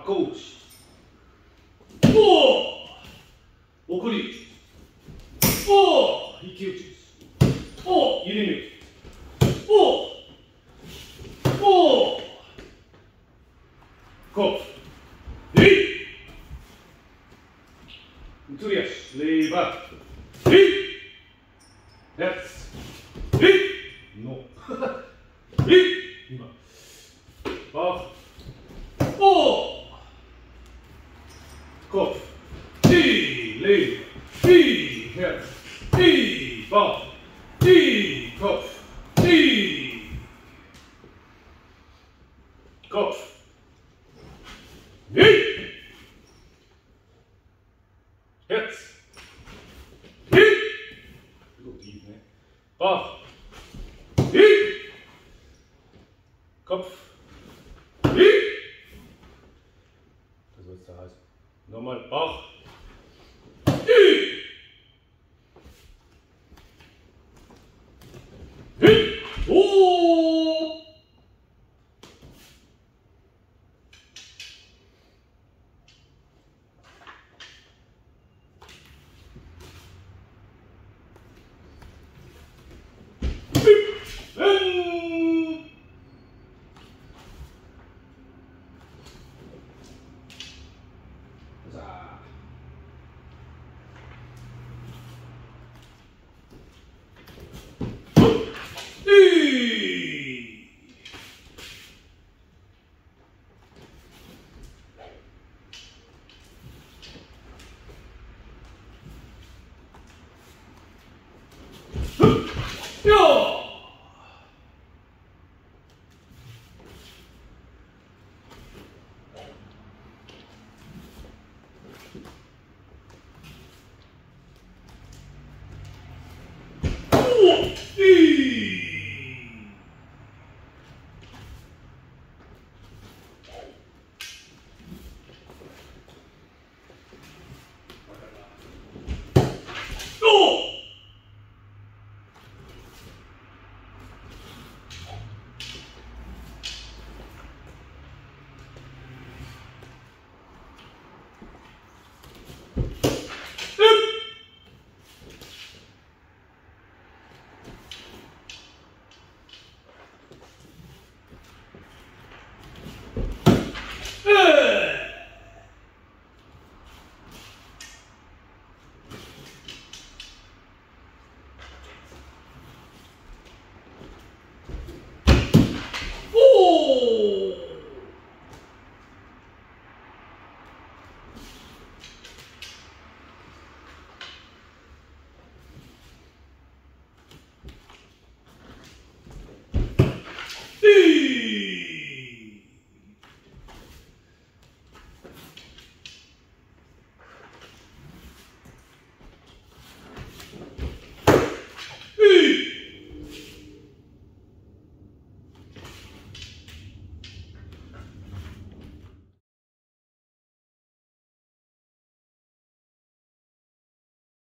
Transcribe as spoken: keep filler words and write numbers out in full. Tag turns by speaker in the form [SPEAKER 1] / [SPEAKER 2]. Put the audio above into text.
[SPEAKER 1] Coach. Oh! 送り。おー、一騎打ちです。おー、入れ抜き。おー、おー、コープ。えい。移り足、レイバー。えい。やつ。えい。の。えい。今。バー。おー。コープ。えい、レイバー。E, head, E, ball, E, cup, E, cup, E, head, E, good evening, ball, E, cup, E, das soll es da heißen. Nochmal, Bach.